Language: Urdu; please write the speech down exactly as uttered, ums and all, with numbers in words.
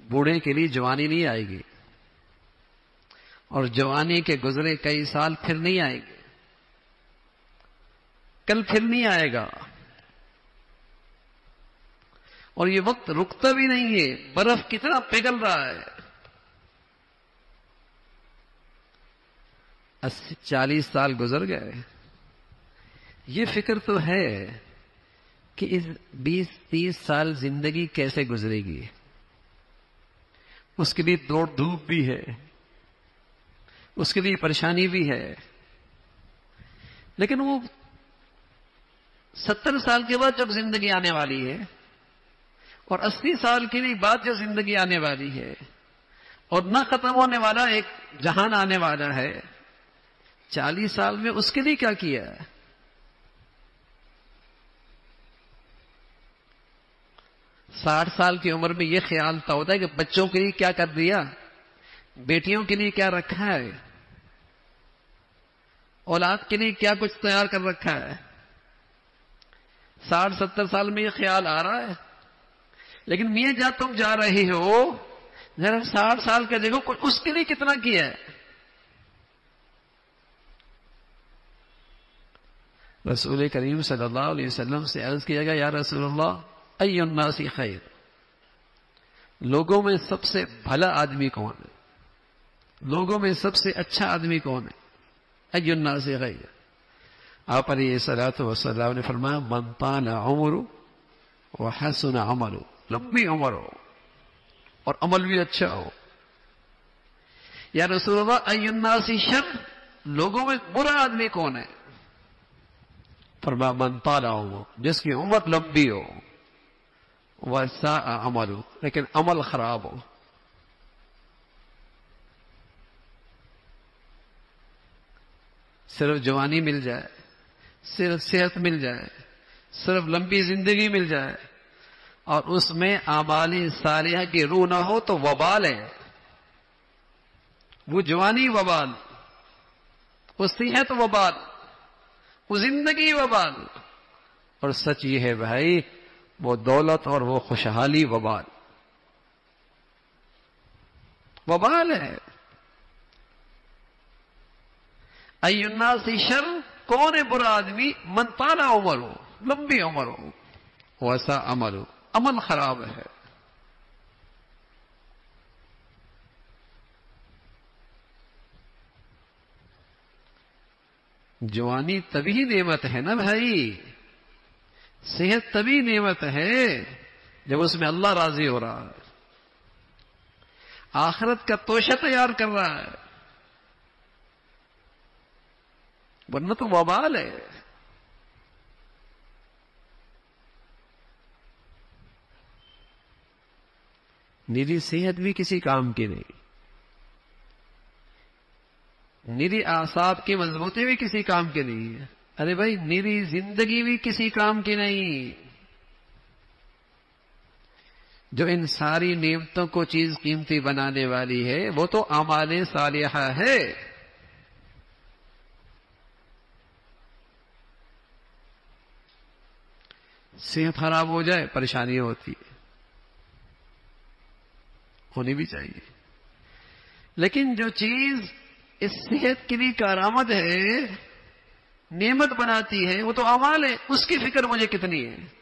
بوڑھے کے لیے جوانی نہیں آئے گی، اور جوانی کے گزرے کئی سال پھر نہیں آئے گی، کل پھر نہیں آئے گا، اور یہ وقت رکتا بھی نہیں ہے۔ برف کتنا پگھل رہا ہے، اسی چالیس سال گزر گئے، یہ فکر تو ہے کہ اس بیس تیس سال زندگی کیسے گزرے گی، اس کے لیے دوڑ دھوپ بھی ہے، اس کے لیے پریشانی بھی ہے، لیکن وہ ستر سال کے بعد جب زندگی آنے والی ہے، اور اسی سال کے لیے بعد جو زندگی آنے والی ہے، اور نہ ختم ہونے والا ایک جہان آنے والا ہے، چالیس سال میں اس کے لیے کیا کیا ہے؟ ساٹھ سال کی عمر میں یہ خیال تھا ہوتا ہے کہ بچوں کے لیے کیا کر دیا، بیٹیوں کے لیے کیا رکھا ہے، اولاد کے لیے کیا کچھ تیار کر رکھا ہے۔ ساٹھ ستر سال میں یہ خیال آ رہا ہے، لیکن میاں جہاں تم جا رہے ہو ذرا ساٹھ سال کا دیکھو اس کے لیے کتنا کیا ہے۔ رسول کریم صلی اللہ علیہ وسلم سے عرض کیا گیا، یا رسول اللہ ای الناس خیر، لوگوں میں سب سے بھلا آدمی کون ہے، لوگوں میں سب سے اچھا آدمی کون ہے؟ ای الناس خیر، آپ علیہ الصلوۃ والسلام نے فرمایا من طال عمرہ وحسن عملہ، لمبی عمر ہو اور عمل بھی اچھا ہو۔ یا رسول اللہ ای الناس شر، لوگوں میں برا آدمی کون ہے؟ فرمایا من طال عمرہ، جس کی عمر لمبی ہو، وساء عملہ، لیکن عمل خراب ہو۔ صرف جوانی مل جائے، صرف صحت مل جائے، صرف لمبی زندگی مل جائے، اور اس میں اعمال صالحہ کی روح نہ ہو تو وبال ہے، وہ جوانی وبال، وہ صحت وبال، وہ زندگی وبال، اور سچ یہ ہے بھائی وہ دولت اور وہ خوشحالی وبال وبال ہے۔ ای الناس شر، کون ہے برا آدمی؟ من طال عمر ہو، لمبی عمر ہو، وساء عمل ہو، عمل خراب ہے۔ جوانی تبھی نعمت ہے نا بھائی، صحت تبھی نعمت ہے جب اس میں اللہ راضی ہو رہا ہے، آخرت کا توشہ تیار کر رہا ہے، ورنہ تو وبال ہے۔ نیری صحت بھی کسی کام کی نہیں، نیری اعصاب کی مضبوطی بھی کسی کام کی نہیں ہے۔ ارے بھائی نیری زندگی بھی کسی کام کی نہیں، جو ان ساری نعمتوں کو چیز قیمتی بنانے والی ہے وہ تو اعمال صالحہ ہے۔ صحت خراب ہو جائے پریشانی ہوتی ہے، ہونی بھی چاہیے، لیکن جو چیز اس صحت کے لیے کارآمد ہے، نعمت بناتی ہے، وہ تو اعمال ہے، اس کی فکر مجھے کتنی ہے۔